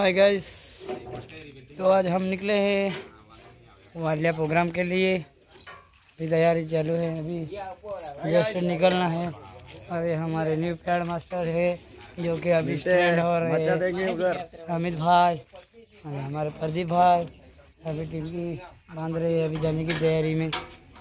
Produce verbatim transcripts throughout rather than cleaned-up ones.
Hi guys, तो आज हम निकले हैं वालिया प्रोग्राम के लिए। अभी तैयारी चालू है, अभी जस्ट निकलना है। और ये हमारे न्यू पैड मास्टर है जो कि अभी स्टैंड हो रहे हैं। अमित भाई और हमारे प्रदीप भाई अभी टिप्पी बांध रहे हैं, अभी जाने की तैयारी में।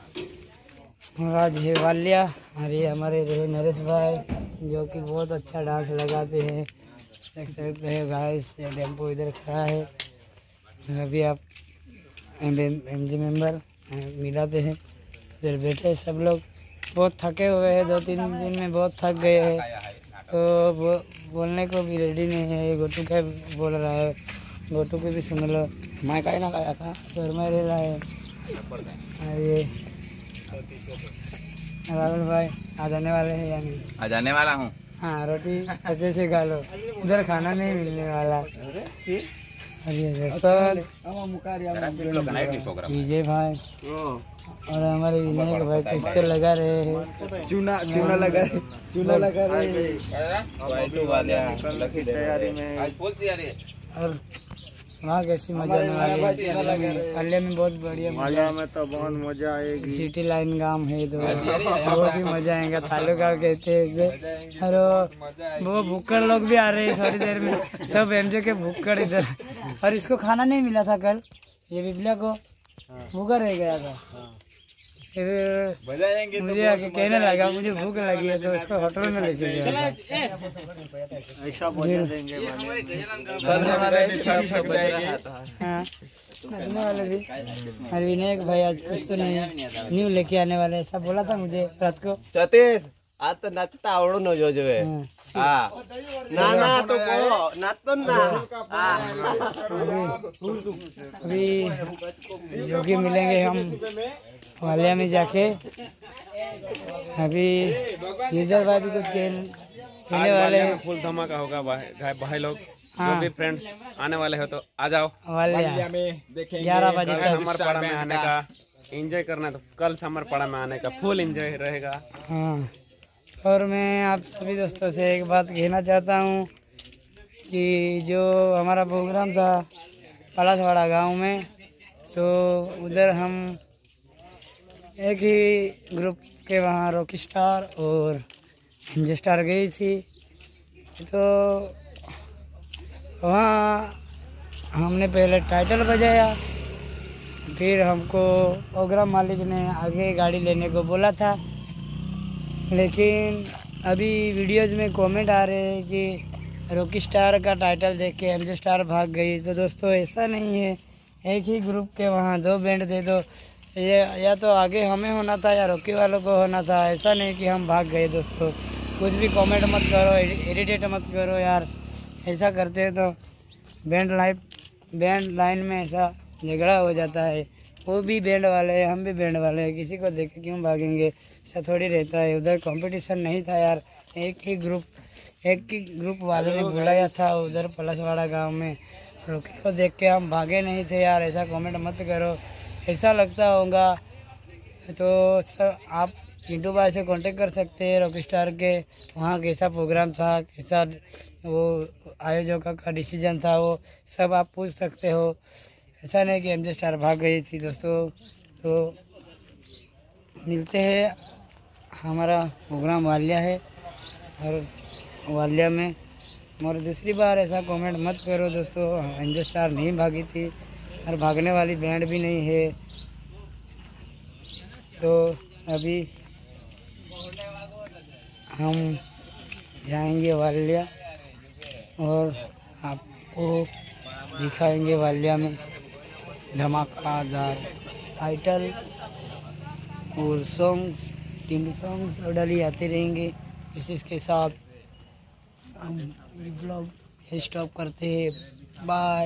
आज है वालिया और ये हमारे रहे नरेश भाई जो कि बहुत अच्छा डांस लगाते हैं। देख सकते हैं गाइस, ये टेम्पो इधर खड़ा है। अभी आप एम जी मेंबर मिलाते हैं, इधर बैठे सब लोग। बहुत थके हुए हैं, दो तीन दिन में बहुत थक गए हैं, तो बो, बोलने को भी रेडी नहीं है। गोटू क्या बोल रहा है, गोटू को भी सुन लो। मैं का ना लाया था शर्मा ले रहा है। और ये राहुल भाई आ जाने वाले हैं या नहीं? आ जाने वाला हूँ। हाँ, रोटी अच्छे से खा लो, उधर खाना नहीं मिलने वाला। विजय भाई और हमारे विनय भाई पिस्टल लगा रहे हैं, चूना चूना लगा चूना लगा रहे हैं। और वहाँ कैसी मजा आने वाली है। वालिया में बहुत बढ़िया मजा में तो बहुत मजा आएगी। सिटी लाइन गांव है तो बहुत ही मजा आएगा। थालू का कहते हैं और वो भूखड़ लोग भी आ रहे हैं थोड़ी देर में, सब एमजे के भूखड़ इधर। और इसको खाना नहीं मिला था कल, ये बिबलिया को भूखा रह गया था। फिर मुझे आके कहने लगा मुझे भूख लगी है, तो इसको होटल में लेके गया। ऐसा बजा देंगे हाँ, वाले भी। और विनय भाई आज कुछ तो नहीं न्यू लेके आने वाले, ऐसा बोला था मुझे रात को। सतीश आज तो नाचता आवड़ो न जो जो है। हाँ ना ना तो को नाच तो ना। अभी योगी मिलेंगे हम वालिया में जाके। अभी यूजर भाई भी कुछ खेलने वाले हैं। फुल धमाका होगा भाई भाई लोग। हाँ। जो भी फ्रेंड्स आने वाले हो तो आ जाओ वालिया में ग्यारह बजे तक समर पाड़ा में आने का एंजॉय करना है, तो कल समर पाड़ा में आने का फुल एंजॉय रहेगा। हाँ, और मैं आप सभी दोस्तों से एक बात कहना चाहता हूँ कि जो हमारा प्रोग्राम था पलासवाड़ा गांव में, तो उधर हम एक ही ग्रुप के वहाँ रॉकी स्टार और एंजे स्टार गई थी। तो वहाँ हमने पहले टाइटल बजाया, फिर हमको प्रोग्राम मालिक ने आगे गाड़ी लेने को बोला था, लेकिन अभी वीडियोज़ में कमेंट आ रहे हैं कि रॉकी स्टार का टाइटल देख के एमजे स्टार भाग गई। तो दोस्तों ऐसा नहीं है, एक ही ग्रुप के वहाँ दो बैंड थे, तो ये या तो आगे हमें होना था या रॉकी वालों को होना था। ऐसा नहीं कि हम भाग गए। दोस्तों कुछ भी कमेंट मत करो, इरिटेट मत करो यार। ऐसा करते हैं तो बैंड लाइफ बैंड लाइन में ऐसा झगड़ा हो जाता है। वो भी बैंड वाले हैं, हम भी बैंड वाले हैं, किसी को देख के क्यों भागेंगे, ऐसा थोड़ी रहता है। उधर कंपटीशन नहीं था यार, एक ही ग्रुप एक ही ग्रुप वाले ने बुलाया था उधर पलासवाड़ा गांव में। रॉकी को देख के हम भागे नहीं थे यार, ऐसा कमेंट मत करो। ऐसा लगता होगा तो सर आप चिंटू भाई से कांटेक्ट कर सकते हैं रॉकी स्टार के, वहाँ कैसा प्रोग्राम था, कैसा वो आयोजकों का डिसीजन था, वो सब आप पूछ सकते हो। ऐसा नहीं कि एमजे स्टार भाग गई थी। दोस्तों तो मिलते हैं, हमारा प्रोग्राम वालिया है और वालिया में। और दूसरी बार ऐसा कमेंट मत करो दोस्तों, एमजे स्टार नहीं भागी थी और भागने वाली बैंड भी नहीं है। तो अभी हम जाएंगे वालिया और आपको दिखाएंगे वालिया में धमाकेदार टाइटल और सॉन्ग्स, टीम सॉन्ग्स और डली आते रहेंगे। इसी के साथ हम ब्लॉग स्टॉप करते हैं। बाय।